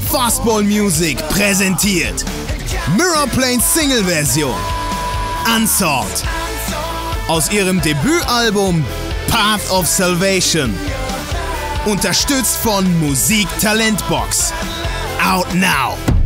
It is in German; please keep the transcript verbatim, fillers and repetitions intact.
Fastball Music präsentiert Mirror Planes Single-Version Unsolved aus ihrem Debütalbum Path of Salvation. Unterstützt von Musik Talentbox. Out now!